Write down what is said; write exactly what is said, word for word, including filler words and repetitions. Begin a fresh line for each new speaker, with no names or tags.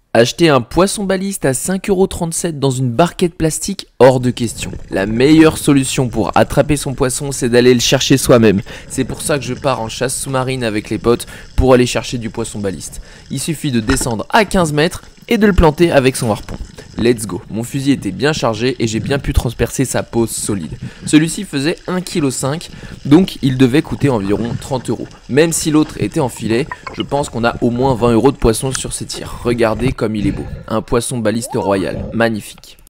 Acheter un poisson baliste à cinq euros trente-sept dans une barquette plastique, hors de question. La meilleure solution pour attraper son poisson, c'est d'aller le chercher soi-même. C'est pour ça que je pars en chasse sous-marine avec les potes pour aller chercher du poisson baliste. Il suffit de descendre à quinze mètres et de le planter avec son harpon. Let's go. Mon fusil était bien chargé et j'ai bien pu transpercer sa peau solide. Celui-ci faisait un virgule cinq kilos, donc il devait coûter environ trente euros. Même si l'autre était en filet, je pense qu'on a au moins vingt euros de poisson sur ces tirs. Regardez comme il est beau. Un poisson baliste royal. Magnifique.